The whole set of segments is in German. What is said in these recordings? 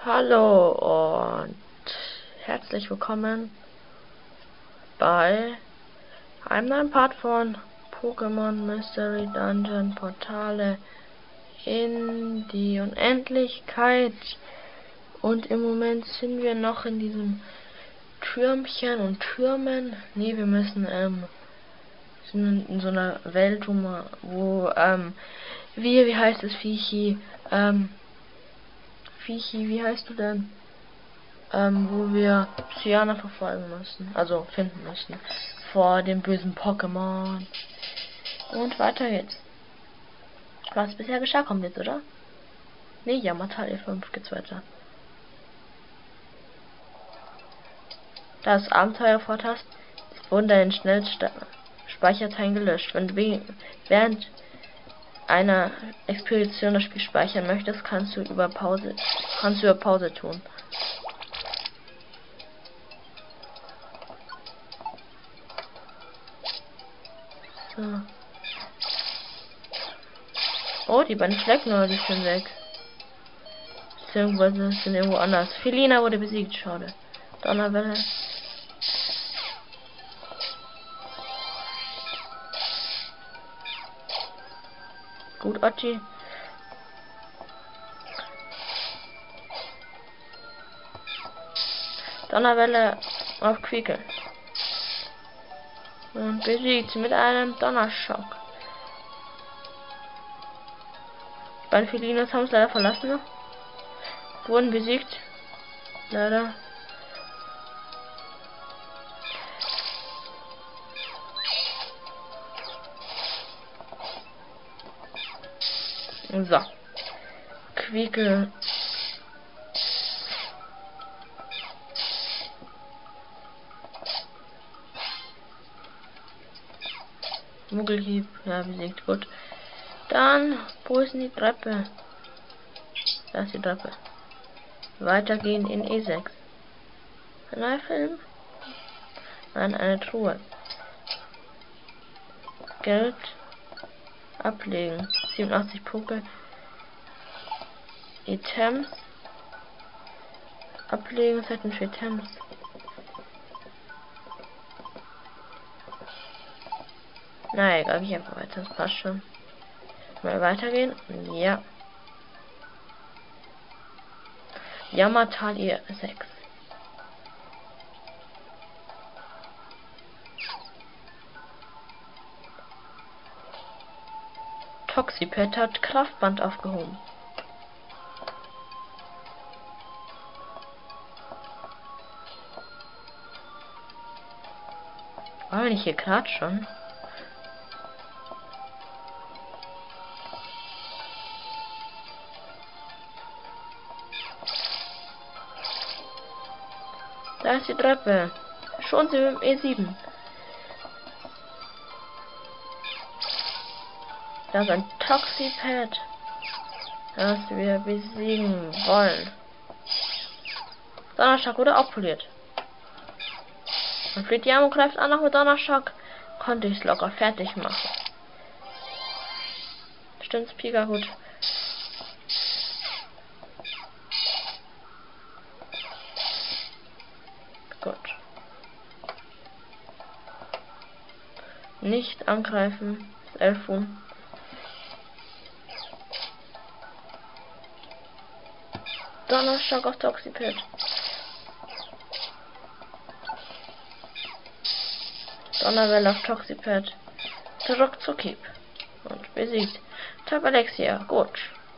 Hallo und herzlich willkommen bei einem neuen Part von Pokémon Mystery Dungeon Portale in die Unendlichkeit. Und im Moment sind wir noch in diesem Türmchen und Türmen. Nee, wir müssen sind in so einer Welt, wo wie heißt es, Viechi, wie heißt du denn? Wo wir Cyan verfolgen müssen, also finden müssen, vor dem bösen Pokémon. Und weiter geht's. Was bisher geschah, kommt jetzt, oder? Ne, Yamatal E5 geht's weiter. Das Abenteuervortast wurden deine Schnellspeicherdateien gelöscht. Wenn du während einer Expedition das Spiel speichern möchtest, kannst du über Pause tun. So. Oh, die beiden Flecken, die sind weg. Beziehungsweise sind irgendwo anders. Felina wurde besiegt, schade. Donnerwelle. Gut, Ochi. Donnerwelle auf Quickel. Und besiegt mit einem Donnerschock. Die beiden Felinos haben es leider verlassen. Wurden besiegt. Leider. So. Quickel. Muggelhieb. Ja, besiegt. Gut. Dann, wo ist denn die Treppe? Da ist die Treppe. Weitergehen in E6. Ein neuer Film? Nein, eine Truhe. Geld. Ablegen. 87 Punkte. Items. Ablegen. Es hätten 4 Items. Na egal, ich einfach weiter. Das passt schon. Mal weitergehen. Ja. Yamatal E6. Toxipet hat Kraftband aufgehoben. War nicht hier gerade schon? Da ist die Treppe. Schon sind wir im E7. Da ist ein Toxipad, das wir besiegen wollen. Donnerschock wurde auch poliert. Und Flidiamo greift an, noch mit Donnerschock. Konnte ich es locker fertig machen. Stimmt's, Pika, gut. Gut. Nicht angreifen. Das Elfun. Donnerschock auf Toxipad. Donnerwelle auf Toxipad. Zurück zu Keep. Und besiegt. Top Alexia. Gut.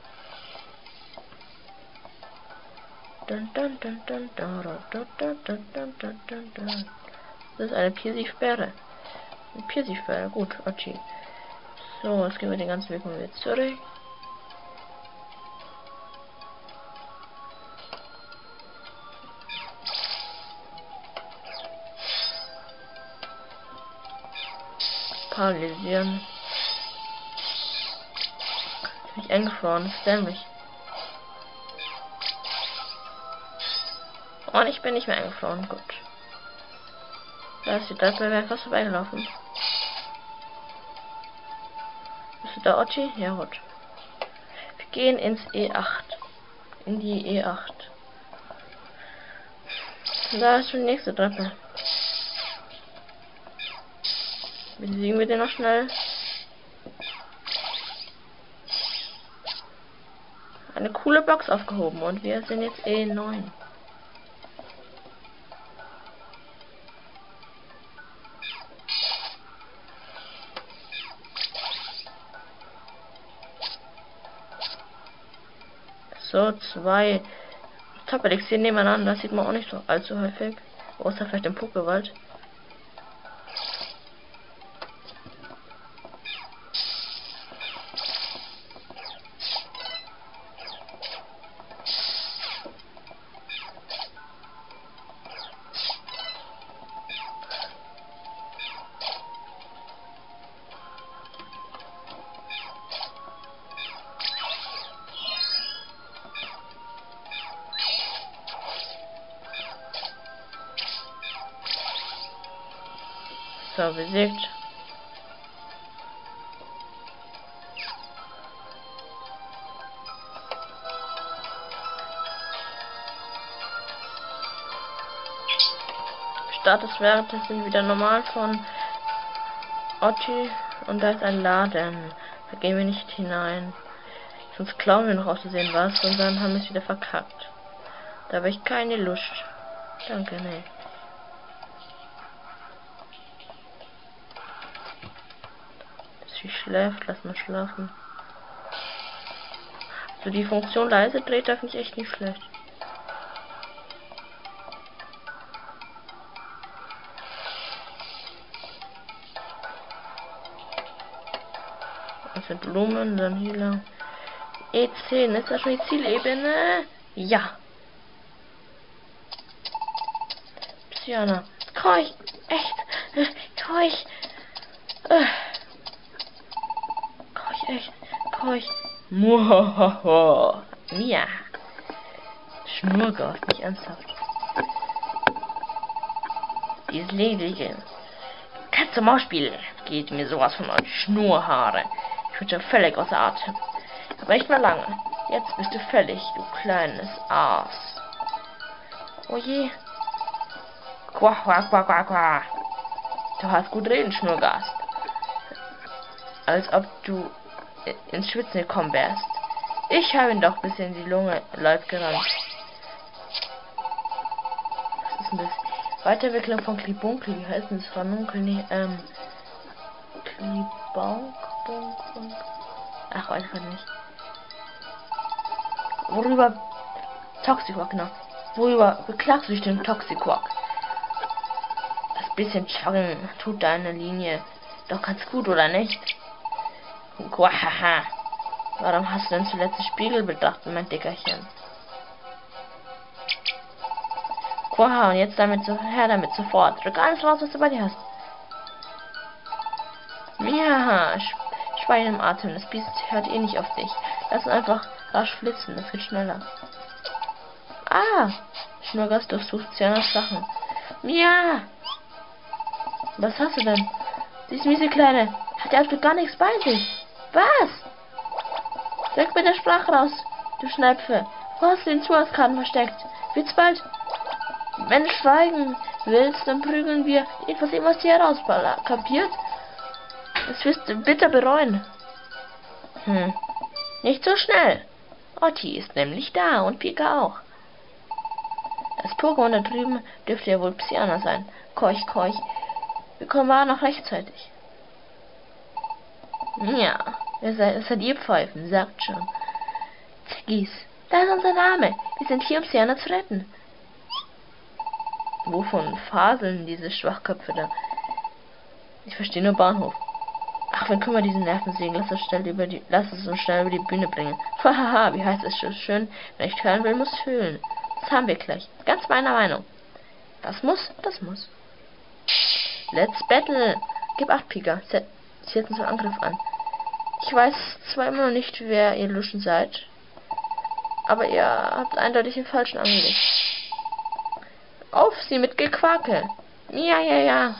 Das ist eine Pirsifbeere. Eine Pirsifbeere. Gut, okay. So, jetzt gehen wir den ganzen Weg mal wieder zurück. Paralysieren. Ich bin eingefroren, das ist dämlich. Und ich bin nicht mehr eingefroren, gut. Da ist die Treppe, wäre fast vorbeigelaufen. Bist du da, Ochi? Ja, gut. Wir gehen ins E8. In die E8. Da ist schon die nächste Treppe. Besiegen wir den noch schnell. Eine coole Box aufgehoben und wir sind jetzt E9. So, 2 Top-Elixier nebeneinander, das sieht man auch nicht so allzu häufig. Außer vielleicht im Pokewald. So, besiegt. Start des Wertes sind wieder normal von Otti und da ist ein Laden. Da gehen wir nicht hinein. Sonst klauen wir noch auszusehen was und dann haben wir es wieder verkackt. Da habe ich keine Lust. Danke, nee. Sie schläft, lass mal schlafen. So, die Funktion leise dreht, da finde ich echt nicht schlecht. Das sind Blumen, dann hier lang. E10, ist das schon die Zielebene? Ja. Psyana. Keuch, echt. Keuch. Keuch, echt. Keuch. Muhahaha. Mia. Schnurgast, nicht ernsthaft. Dieses ledige Katze-Maus-Spiel geht mir sowas von euch. Schnurhaare. Ich bin schon völlig außer Atem. Aber nicht mehr lange. Jetzt bist du fällig, du kleines Aas. Oh je. Quach, quach, quach, quach, quach. Du hast gut reden, Schnurgast. Als ob du ins Schwitzen gekommen wärst. Ich habe ihn doch bis in die Lunge Leib gerannt. Was ist denn das? Weiterentwicklung von Klibunkel. Wie heißt denn das? Ranunkel? Nee, Klibunk. Ach, weiß ich nicht. Worüber Toxiquack, genau. Worüber beklagst du dich denn, Toxiquack? Das bisschen Joggen tut deine Linie doch ganz gut, oder nicht? Quahaha. Warum hast du denn zuletzt den Spiegel betrachtet, mein Dickerchen? Quaha, und jetzt damit so, her damit sofort. Drück alles raus, was du bei dir hast. Ja, Schwein im Atem, das Biest hört eh nicht auf dich. Lass uns einfach rasch flitzen, das geht schneller. Ah! Schnurgast durchsucht Cyanas Sachen. Ja! Was hast du denn? Dies miese Kleine hat ja absolut gar nichts bei sich. Was? Sag mit der Sprache raus, du Schnepfe. Wo hast du den Zusatzkarten versteckt? Wird's bald? Wenn du schweigen willst, dann prügeln wir etwas immer aus dir herausballern. Kapiert? Das wirst du bitter bereuen. Nicht so schnell. Otti ist nämlich da und Pika auch. Das Pokémon da drüben dürfte ja wohl Psyana sein. Keuch, keuch. Wir kommen aber noch rechtzeitig. Ja, es seid ihr Pfeifen, sagt schon. Ziggis, da ist unser Name. Wir sind hier, um Psyana zu retten. Wovon faseln diese Schwachköpfe da? Ich verstehe nur Bahnhof. Ach, wenn können wir diesen Nervensägen? Lass es uns schnell über die Bühne bringen. Hahaha, wie heißt es so schön? Wer nicht hören will, muss fühlen. Das haben wir gleich. Ganz meiner Meinung. Das muss. Let's battle. Gib 8, Pika. Setzen zum Angriff an. Ich weiß zwar immer noch nicht, wer ihr Luschen seid, aber ihr habt eindeutig den Falschen angelegt. Auf sie mit Gequakel. Ja.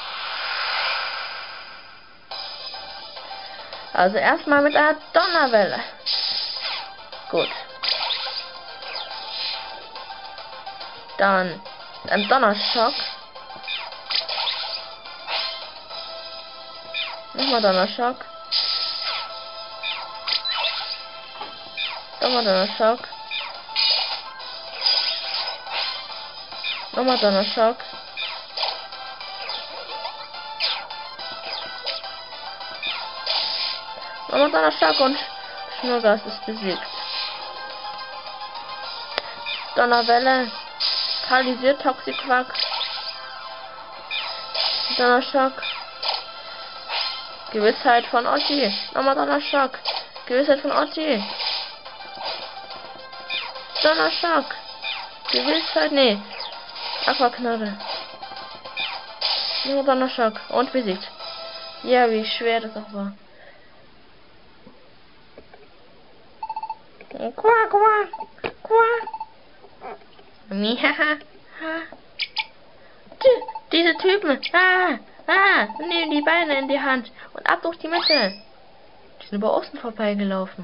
Also erstmal mit einer Donnerwelle. Gut. Dann Ein Donnerschock. Nochmal Donnerschock. Nochmal Donnerschock. Nochmal Donnerschock. Nochmal Donnerschock und Schnurgas ist besiegt. Donnerwelle. Paralysiert Toxiquack. Donnerschock. Gewissheit von Otti. Nochmal Donnerschock. Gewissheit von Otti. Donnerschock. Gewissheit. Nee. Aquaknarre. Nur Donnerschock. Und besiegt. Ja, wie schwer das auch war. Quack, quack, quack. Mihaha. Diese Typen. Nehmen die Beine in die Hand und ab durch die Mitte. Die sind über außen vorbeigelaufen.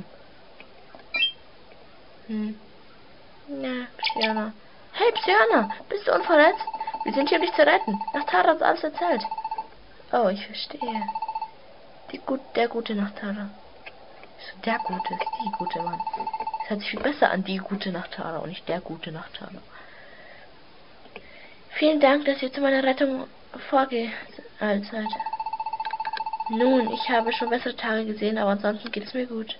Ja, Psyana. Hey, Psyana, bist du unverletzt? Wir sind hier, um dich zu retten. Nachtara hat alles erzählt. Oh, ich verstehe. Der gute Nachtara. Der gute ist die gute Mann. Es hört sich viel besser an, die gute Nachtara und nicht der gute Nachtara. Vielen Dank, dass ihr zu meiner Rettung vorgeeilt seid. Nun, ich habe schon bessere Tage gesehen, aber ansonsten geht es mir gut.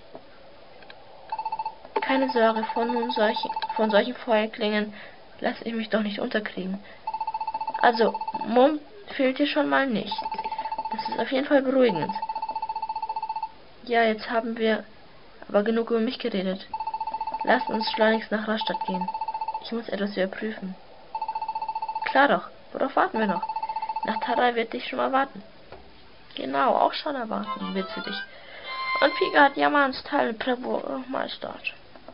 Keine Sorge, von solchen Feuerklingen lasse ich mich doch nicht unterkriegen. Also, Mumm fehlt dir schon mal nicht. Das ist auf jeden Fall beruhigend. Ja, jetzt haben wir aber genug über mich geredet. Lasst uns schleunigst nach Rastatt gehen. Ich muss etwas überprüfen. Klar doch, worauf warten wir noch? Nachtara wird dich schon erwarten. Genau, auch schon erwarten wird sie dich. Und Pika hat Yamans Teil Bravour meistert.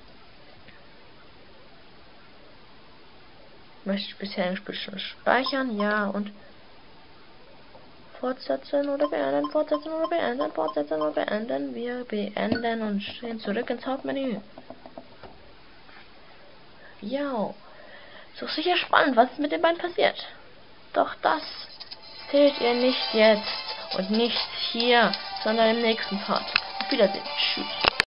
Möchte ich bisher ein Spiel schon speichern? Ja, und fortsetzen oder beenden, fortsetzen oder beenden, fortsetzen oder beenden. Wir beenden und stehen zurück ins Hauptmenü. Ja, so sicher spannend, was ist mit den beiden passiert. Doch das seht ihr nicht jetzt und nicht hier, sondern im nächsten Part. Auf Wiedersehen. Tschüss.